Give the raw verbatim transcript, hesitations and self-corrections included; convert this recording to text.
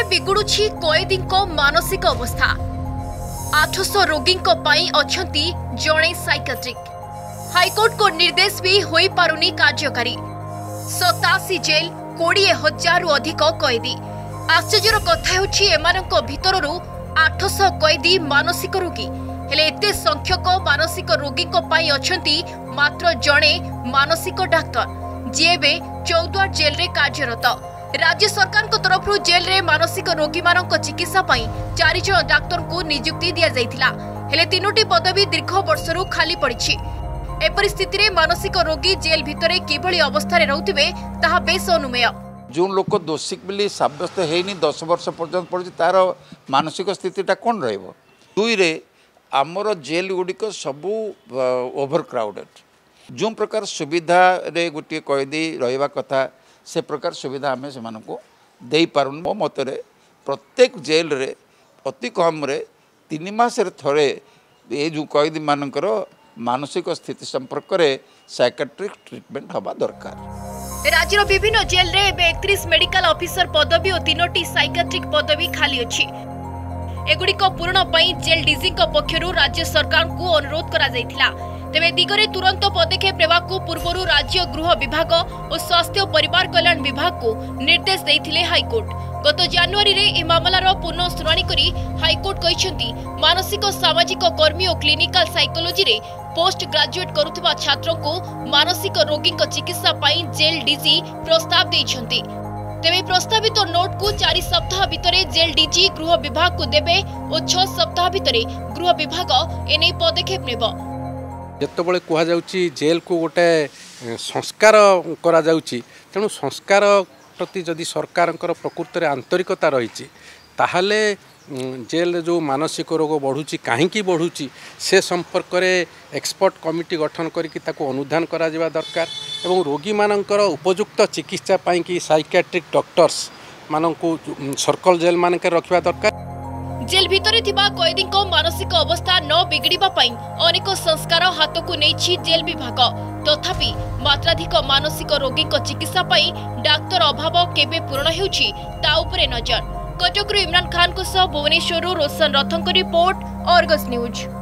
बिगुड़ुछि कैदी मानसिक अवस्था। आठश रोगी अछंती जणे साइकेट्रिक। हाईकोर्ट को निर्देश भी होई पारुनी कार्यकारी। सतासी जेल कोड़े हजार अधिक कैदी। आश्चर्यर कथा हेउछि एमानक भितररू आठश कैदी मानसिक रोगी हेले एते संख्यक मानसिक रोगी अछंती मात्र जणे मानसिक डाक्तर जी एबे चौद्वार जेल रे कार्यरत। राज्य सरकार को तरफ जेल रे मानसिक रोगी मानक चिकित्सा पई चार जन डाक्तर को नियुक्ति दिया जाइथिला हेले तीनोटी पदवी दीर्घ वर्षरू खाली पड़िछि। ए परिस्थिति रे मानसिक रोगी जेल भितरे किभली अवस्था रे रहउथिबे ताहा बेस अनुमेय। जो लोक दोषी बोली साब्यस्त हेनी दस वर्ष पर्यंत पड़ी तार मानसिक स्थितिटा कौन रहिबो। दुई रे आमर जेल गुड़िक सबू ओभर क्राउडेड। जो प्रकार सुविधा रे गोटे कैदी रहिबा कथा से प्रकार सुविधा आम से दे पारुन। मो मतरे प्रत्येक जेल रे अति कम रे तीन मास थरे ये जो कैदी मानकर मानसिक स्थिति संपर्क में साइकेट्रिक ट्रीटमेंट हवा दरकार। राज्यर विभिन्न जेल रे एकतीस मेडिकल ऑफिसर पदवी और तीनोटी साइकेट्रिक पदवी खाली अछि। एगुड़िक पूरण पई जेल डीजी पक्षरु राज्य सरकार को अनुरोध करा जायथिला। तेबे दिगरे तुरंत पदक्षेप नेबाकू पूर्वरु राज्य गृह विभाग और स्वास्थ्य और परिवार कल्याण विभाग को निर्देश देइथिले हाईकोर्ट। गत जनवरी रे ए मामलार पुनः शुनानी करी हाईकोर्ट कहिसेंती मानसिक सामाजिक कर्मी और क्लिनिकल साइकोलॉजी रे पोस्ट ग्रेजुएट करुथिबा छात्रों को मानसिक रोगी चिकित्सा पाई जेल डीजी प्रस्ताव देइछंती। तेबे प्रस्तावित तो नोट को चार सप्ताह भितरे जेल डीजी गृह विभाग को देबे और छह सप्ताह भितरे गृह विभाग एने पदक्षेप नेबो। जितेबाला कहुच्छी जेल को गोटे संस्कार करा जाउची तेणु संस्कार प्रति जदि सरकार प्रकृत में आंतरिकता रही ताहले जेल जो मानसिक रोग बढ़ुची कहीं बढ़ुची से संपर्क में एक्सपर्ट कमिटी गठन करके अनुधान करा जिबा दरकार एवं रोगी मानकर उपयुक्त चिकित्सा पाई कि साइकेट्रिक डॉक्टर्स मानकू सर्कल जेल मानक रखा दरकार। जेल भितरे थिबा कैदी को मानसिक अवस्था न बिगड़िबा पई अनेक संस्कार हाथ को नहीं जेल विभाग। तथापि मात्राधिक मानसिक रोगी चिकित्सा पई डाक्तर अभाव केबे पूर्ण हेउछि ता उपरे नजर। कटकरू इमरान खान को सह भुवनेश्वर रोशन रथंक रिपोर्ट, अर्गस न्यूज।